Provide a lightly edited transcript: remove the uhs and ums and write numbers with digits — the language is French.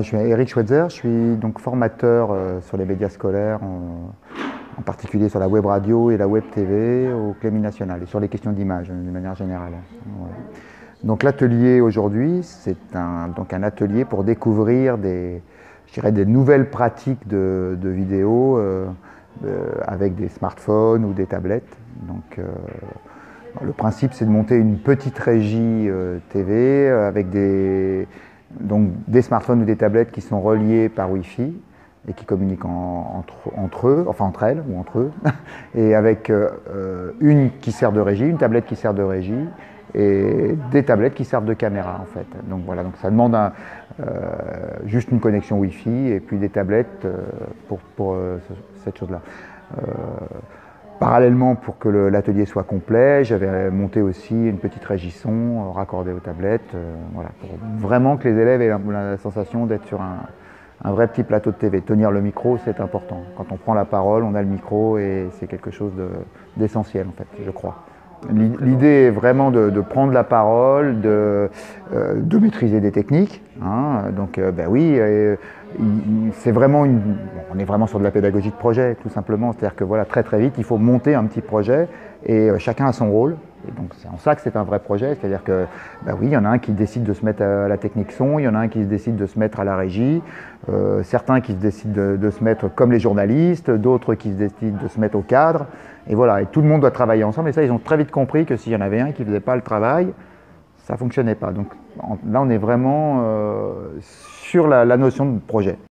suis Eric Schweitzer, je suis donc formateur sur les médias scolaires, en particulier sur la web radio et la web TV au Clémy National et sur les questions d'image de manière générale. Voilà. Donc l'atelier aujourd'hui, c'est un atelier pour découvrir des nouvelles pratiques de vidéo avec des smartphones ou des tablettes. Donc, le principe, c'est de monter une petite régie TV avec des smartphones ou des tablettes qui sont reliés par Wi-Fi et qui communiquent entre elles ou entre eux, et avec une qui sert de régie, une tablette qui sert de régie, et des tablettes qui servent de caméra en fait. Donc voilà, donc ça demande juste une connexion Wi-Fi et puis des tablettes pour cette chose-là. Parallèlement, pour que l'atelier soit complet, j'avais monté aussi une petite régie son raccordée aux tablettes, voilà, pour vraiment que les élèves aient la sensation d'être sur un vrai petit plateau de TV. Tenir le micro, c'est important. Quand on prend la parole, on a le micro et c'est quelque chose d'essentiel en fait, je crois. L'idée est vraiment de prendre la parole, de maîtriser des techniques. Hein. Donc, ben oui, c'est vraiment on est vraiment sur de la pédagogie de projet, tout simplement. C'est-à-dire que voilà, très vite, il faut monter un petit projet et chacun a son rôle. Et donc, c'est en ça que c'est un vrai projet. C'est-à-dire que, ben oui, il y en a un qui décide de se mettre à la technique son, il y en a un qui décide de se mettre à la régie, certains qui décident de se mettre comme les journalistes, d'autres qui décident de se mettre au cadre. Et voilà, et tout le monde doit travailler ensemble. Et ça, ils ont très vite compris que s'il y en avait un qui ne faisait pas le travail, ça ne fonctionnait pas. Donc là, on est vraiment sur la notion de projet.